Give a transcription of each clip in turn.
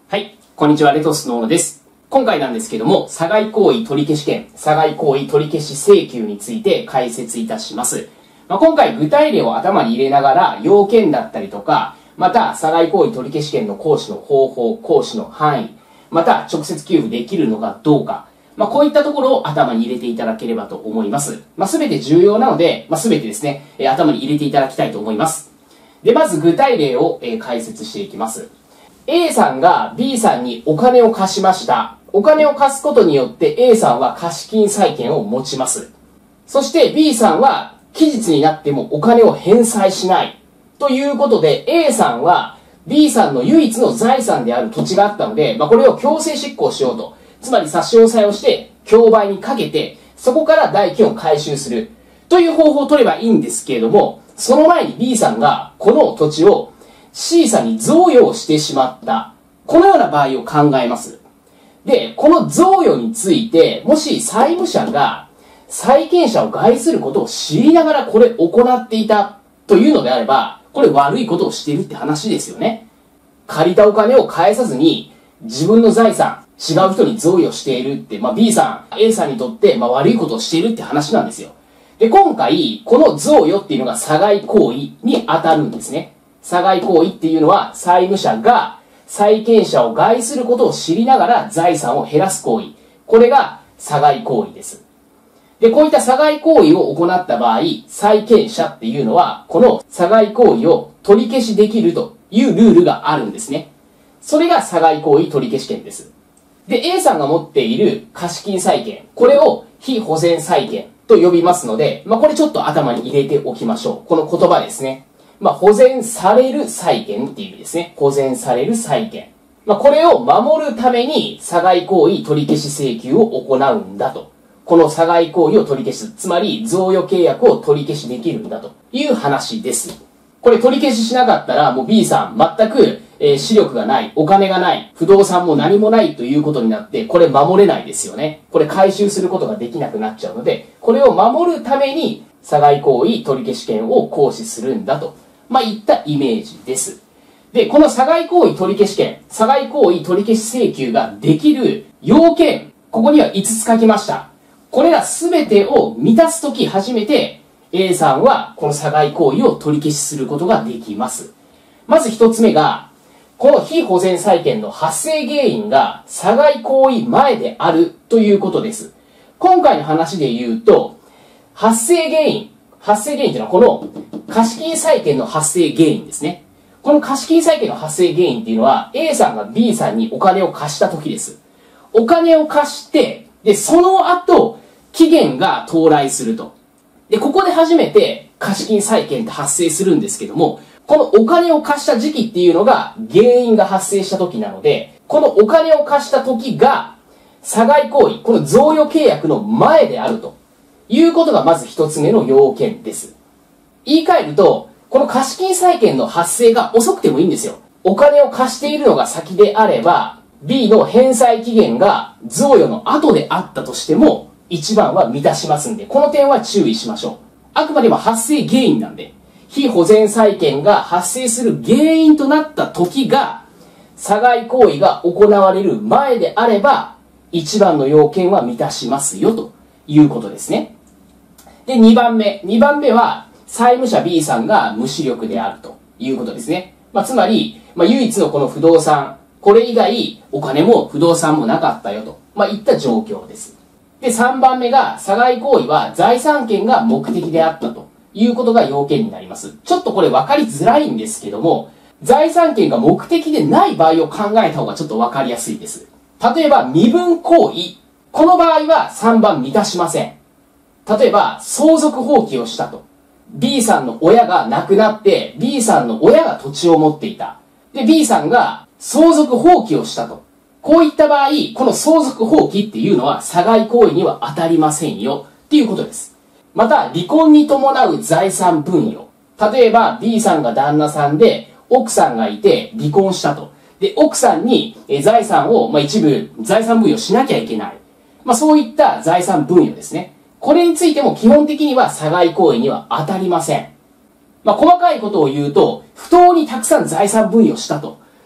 はい、こんにちは、レトスの小野です。今回なんですけども、差外行為取消権、差外行為取消請求について解説いたします。今回具体例を頭に入れながら、要件だったりとか、また差外行為取消権の行使の方法、行使の範囲、また直接給付できるのかどうか、こういったところを頭に入れていただければと思います。すべて重要なので、すべてですね、頭に入れていただきたいと思います。で、まず具体例を解説していきます。A さんが B さんにお金を貸しました。お金を貸すことによって A さんは貸金債権を持ちます。そして B さんは期日になってもお金を返済しない。ということで A さんは B さんの唯一の財産である土地があったので、これを強制執行しようと。つまり差し押さえをして競売にかけて、そこから代金を回収する。という方法を取ればいいんですけれども、その前に B さんがこの土地をC さんに贈与をしてしまった。このような場合を考えます。で、この贈与について、もし債務者が債権者を害することを知りながらこれ行っていたというのであれば、これ悪いことをしているって話ですよね。借りたお金を返さずに自分の財産、違う人に贈与しているって、B さん、A さんにとって悪いことをしているって話なんですよ。で、今回、この贈与っていうのが差外行為に当たるんですね。差外行為っていうのは債務者が債権者を害することを知りながら財産を減らす行為。これが差外行為です。で、こういった差外行為を行った場合、債権者っていうのはこの差外行為を取り消しできるというルールがあるんですね。それが差外行為取り消し権です。で、A さんが持っている貸金債権、これを非保全債権と呼びますので、これちょっと頭に入れておきましょう。この言葉ですね。保全される債権っていう意味ですね。保全される債権。これを守るために差外行為取り消し請求を行うんだと。この差外行為を取り消す。つまり贈与契約を取り消しできるんだという話です。これ取り消ししなかったらもう B さん全く視力がない、お金がない、不動産も何もないということになって、これ守れないですよね。これ回収することができなくなっちゃうので、これを守るために差外行為取り消し権を行使するんだと。いったイメージです。で、この差外行為取り消し権、差外行為取り消し請求ができる要件、ここには5つ書きました。これらすべてを満たすとき初めて A さんはこの差外行為を取り消しすることができます。まず1つ目が、この非保全債権の発生原因が差外行為前であるということです。今回の話で言うと、発生原因というのはこの貸金債権の発生原因ですね。この貸金債権の発生原因っていうのは A さんが B さんにお金を貸した時です。お金を貸して、で、その後、期限が到来すると。で、ここで初めて貸金債権って発生するんですけども、このお金を貸した時期っていうのが原因が発生した時なので、このお金を貸した時が差外行為、この贈与契約の前であるということがまず一つ目の要件です。言い換えると、この貸金債権の発生が遅くてもいいんですよ。お金を貸しているのが先であれば、B の返済期限が贈与の後であったとしても、一番は満たしますんで、この点は注意しましょう。あくまでも発生原因なんで、非保全債権が発生する原因となった時が、差外行為が行われる前であれば、一番の要件は満たしますよということですね。で、2番目は、債務者 B さんが無視力であるということですね。つまり、唯一のこの不動産、これ以外お金も不動産もなかったよと、いった状況です。で、3番目が、差外行為は財産権が目的であったということが要件になります。ちょっとこれ分かりづらいんですけども、財産権が目的でない場合を考えた方がちょっと分かりやすいです。例えば、身分行為。この場合は3番満たしません。例えば、相続放棄をしたと。B さんの親が亡くなって、B さんの親が土地を持っていた。で、B さんが相続放棄をしたと。こういった場合、この相続放棄っていうのは差外行為には当たりませんよっていうことです。また、離婚に伴う財産分与。例えば、B さんが旦那さんで、奥さんがいて離婚したと。で、奥さんに財産を、一部財産分与しなきゃいけない。そういった財産分与ですね。これについても基本的には差外行為には当たりません。細かいことを言うと、不当にたくさん財産分与したと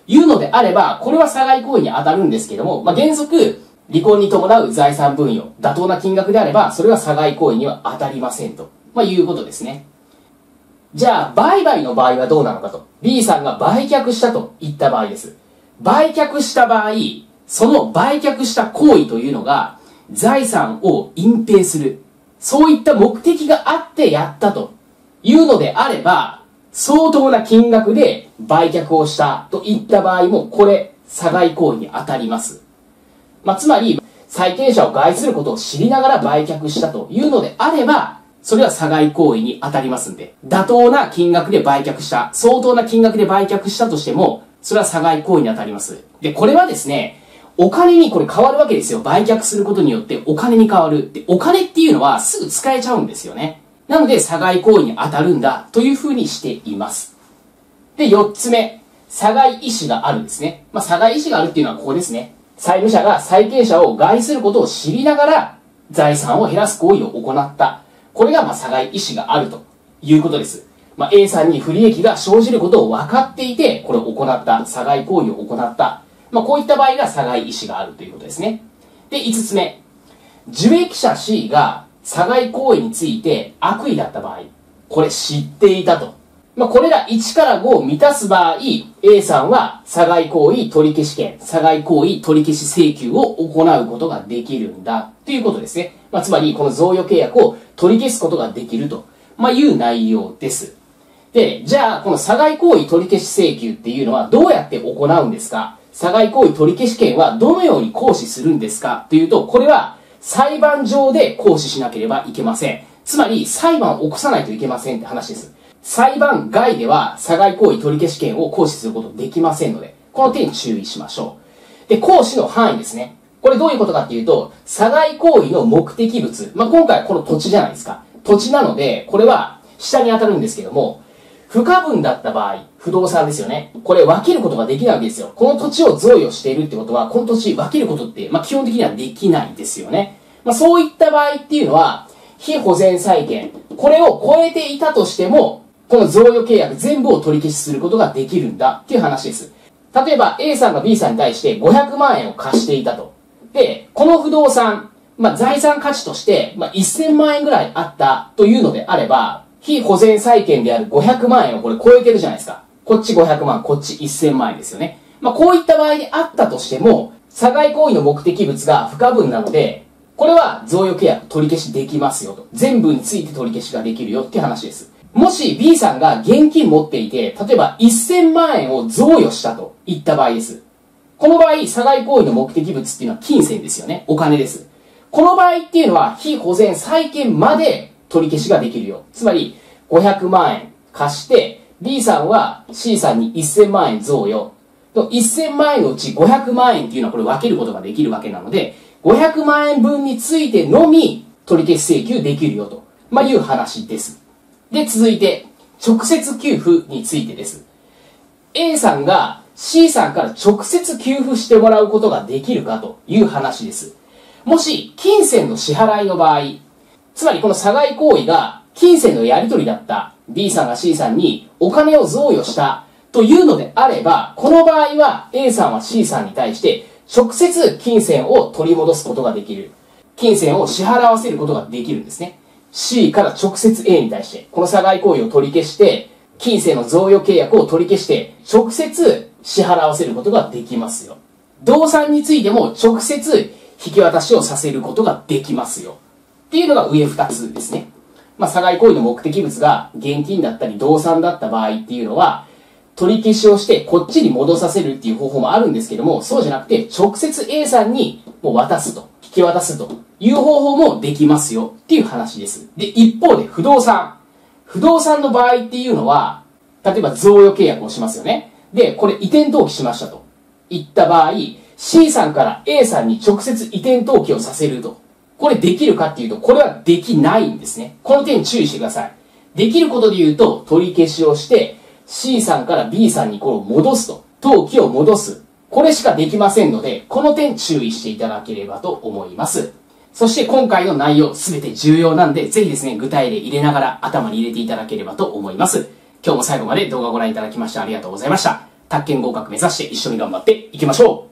いうのであれば、これは差外行為に当たるんですけども、原則、離婚に伴う財産分与、妥当な金額であれば、それは差外行為には当たりませんと、いうことですね。じゃあ、売買の場合はどうなのかと。B さんが売却したといった場合です。売却した場合、その売却した行為というのが、財産を隠蔽する。そういった目的があってやったというのであれば、相当な金額で売却をしたといった場合も、これ、差外行為に当たります。つまり、債権者を害することを知りながら売却したというのであれば、それは差外行為に当たりますんで、妥当な金額で売却した、相当な金額で売却したとしても、それは差外行為に当たります。で、これはですね、お金にこれ変わるわけですよ。売却することによってお金に変わる。で、お金っていうのはすぐ使えちゃうんですよね。なので、差外行為に当たるんだというふうにしています。で、4つ目、差外意思があるんですね。差外意思があるっていうのはここですね。債務者が債権者を害することを知りながら財産を減らす行為を行った。これが差外意思があるということです。A さんに不利益が生じることを分かっていて、これを行った。差外行為を行った。こういった場合が差外意思があるということですね。で、5つ目。受益者 C が差外行為について悪意だった場合、これ知っていたと。これら1から5を満たす場合、A さんは差外行為取り消し権、差外行為取り消し請求を行うことができるんだということですね。つまり、この贈与契約を取り消すことができると、いう内容です。で、じゃあ、この差外行為取り消し請求っていうのはどうやって行うんですか？差外行為取り消し権はどのように行使するんですかというと、これは裁判上で行使しなければいけません。つまり、裁判を起こさないといけませんって話です。裁判外では差外行為取り消し権を行使することできませんので、この点に注意しましょう。で、行使の範囲ですね。これどういうことかっていうと、差外行為の目的物。今回はこの土地じゃないですか。土地なので、これは下に当たるんですけども、不可分だった場合、不動産ですよね。これ分けることができないわけですよ。この土地を贈与しているってことは、この土地分けることって、基本的にはできないんですよね。そういった場合っていうのは、非保全債権、これを超えていたとしても、この贈与契約全部を取り消しすることができるんだっていう話です。例えば A さんが B さんに対して500万円を貸していたと。で、この不動産、財産価値として、1000万円ぐらいあったというのであれば、非保全債権である500万円をこれ超えてるじゃないですか。こっち500万、こっち1000万円ですよね。こういった場合であったとしても、差外行為の目的物が不可分なので、これは贈与契約取り消しできますよと。全部について取り消しができるよっていう話です。もし B さんが現金持っていて、例えば1000万円を贈与したといった場合です。この場合、差外行為の目的物っていうのは金銭ですよね。お金です。この場合っていうのは、非保全債権まで取り消しができるよ。つまり、500万円貸して、B さんは C さんに1000万円贈与。1000万円のうち500万円っていうのはこれ分けることができるわけなので、500万円分についてのみ取り消し請求できるよと、いう話です。で、続いて、直接給付についてです。A さんが C さんから直接給付してもらうことができるかという話です。もし、金銭の支払いの場合、つまりこの差外行為が金銭のやり取りだった B さんが C さんにお金を贈与したというのであれば、この場合は A さんは C さんに対して直接金銭を取り戻すことができる。金銭を支払わせることができるんですね。C から直接 A に対して、この差外行為を取り消して、金銭の贈与契約を取り消して、直接支払わせることができますよ。動産についても直接引き渡しをさせることができますよ。っていうのが上2つですね。差外行為の目的物が現金だったり動産だった場合っていうのは、取り消しをしてこっちに戻させるっていう方法もあるんですけども、そうじゃなくて直接 A さんにもう渡すと、引き渡すという方法もできますよっていう話です。で、一方で不動産。不動産の場合っていうのは、例えば贈与契約をしますよね。で、これ移転登記しましたといった場合、C さんから A さんに直接移転登記をさせると。これできるかっていうと、これはできないんですね。この点に注意してください。できることで言うと、取り消しをして、C さんから B さんにこれを戻すと。登記を戻す。これしかできませんので、この点注意していただければと思います。そして今回の内容すべて重要なんで、ぜひですね、具体例入れながら頭に入れていただければと思います。今日も最後まで動画をご覧いただきましてありがとうございました。 宅建合格目指して一緒に頑張っていきましょう。